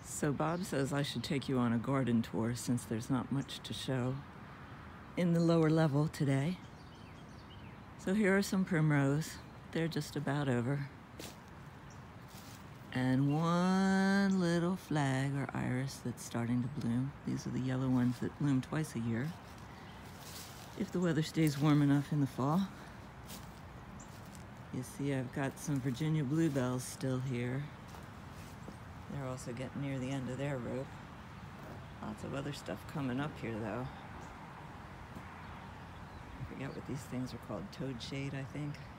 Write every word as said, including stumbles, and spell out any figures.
So Bob says I should take you on a garden tour since there's not much to show in the lower level today. So here are some primrose. They're just about over. And one little flag or iris that's starting to bloom. These are the yellow ones that bloom twice a year, if the weather stays warm enough in the fall. You see I've got some Virginia bluebells still here. They're also getting near the end of their rope. Lots of other stuff coming up here though. I forget what these things are called, toadshade I think.